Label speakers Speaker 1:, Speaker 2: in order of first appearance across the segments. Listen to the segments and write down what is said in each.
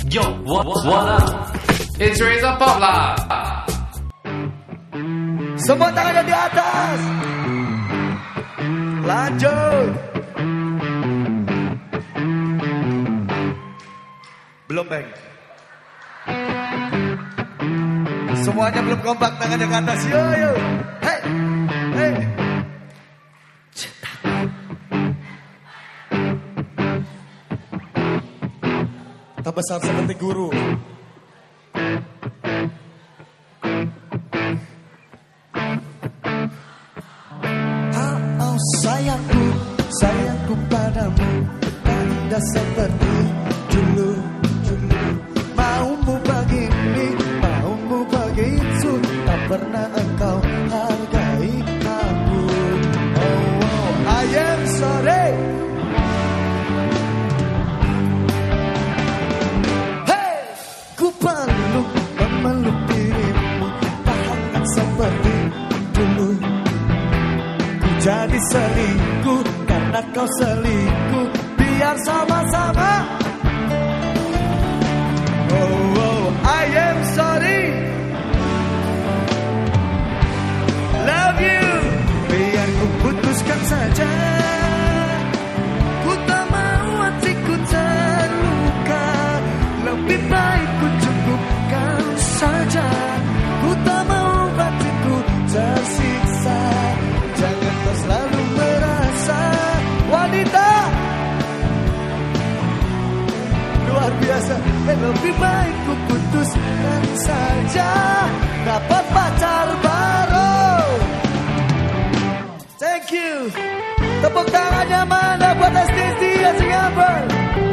Speaker 1: Yo, what up? It's Razor Pop lah.
Speaker 2: Semua tangannya di atas. Lanjut. Belum bang. Semuanya belum kompak, tangannya ke atas. Yo yo. Hey, hey. Tak besar seperti guru. Oh sayangku, sayangku padamu tak indah seperti dulu. Maumu begini, maumu begitu, tak pernah engkau hargai aku. Oh, I am sorry. Hey, ku peluk memeluk dirimu, tak hangat seperti dulu. Ku jadi selingkuh karena kau selingkuh, biar sama-sama. Oh, I am sorry. Love you. Biar ku putuskan saja. Ku tak mau hatiku terluka. Lebih baik ku cukupkan saja. Ku tak mau hatiku tersiksa. Jangan kau selalu merasa wanita luar biasa. Lebih baik ku putuskan saja, dapat pacar baru. Thank you. Tepuk tangannya mana buat ST12 yang Singapura.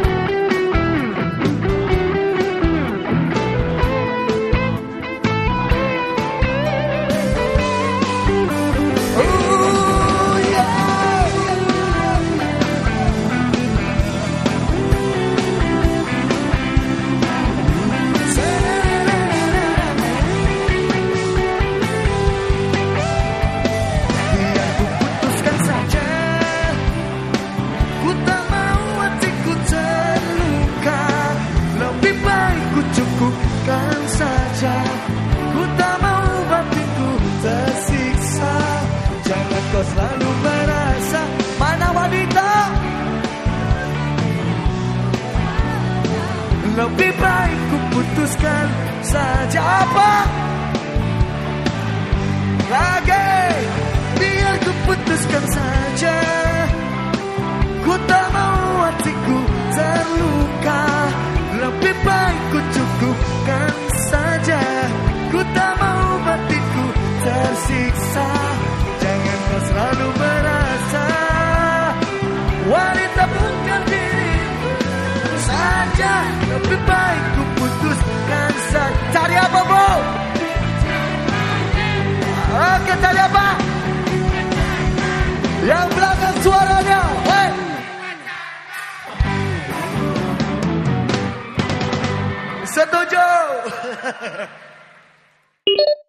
Speaker 2: Cukupkan saja, ku tak mau hatiku tersiksa. Jangan kau selalu merasa. Mana wanita? Lebih baik ku putuskan saja. Apa? Lagi, biar ku putuskan saja. Ku tak mau hatiku terluka. Lebih baik ku cukupkan saja. Ku tak mau hatiku tersiksa. Jangan kau selalu merasa wanita bukan dirimu saja. Lebih baik ku putuskan saja. Cari apa bro? Oke, cari apa? Yang belakang suaranya. Hey. Setuju.